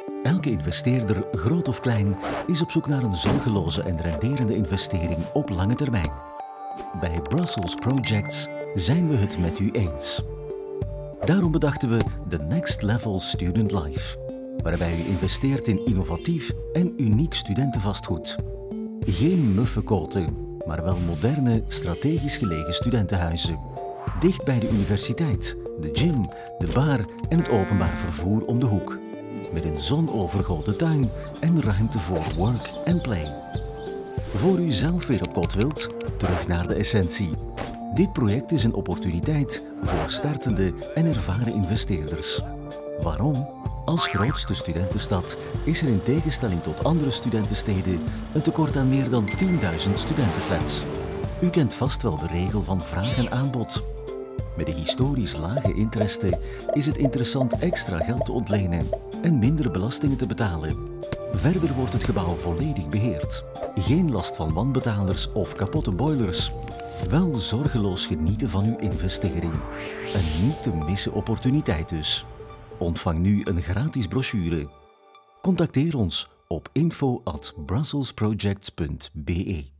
Elke investeerder, groot of klein, is op zoek naar een zorgeloze en renderende investering op lange termijn. Bij Brussels Projects zijn we het met u eens. Daarom bedachten we de Next Level Student Life, waarbij u investeert in innovatief en uniek studentenvastgoed. Geen muffe koten, maar wel moderne, strategisch gelegen studentenhuizen. Dicht bij de universiteit, de gym, de bar en het openbaar vervoer om de hoek. Met een zonovergoten tuin en ruimte voor work and play. Voor u zelf weer op kot wilt, terug naar de essentie. Dit project is een opportuniteit voor startende en ervaren investeerders. Waarom? Als grootste studentenstad is er in tegenstelling tot andere studentensteden een tekort aan meer dan 10.000 studentenflats. U kent vast wel de regel van vraag en aanbod. Met de historisch lage interesten is het interessant extra geld te ontlenen en minder belastingen te betalen. Verder wordt het gebouw volledig beheerd. Geen last van wanbetalers of kapotte boilers. Wel zorgeloos genieten van uw investering. Een niet te missen opportuniteit dus. Ontvang nu een gratis brochure. Contacteer ons op info@brusselsprojects.be.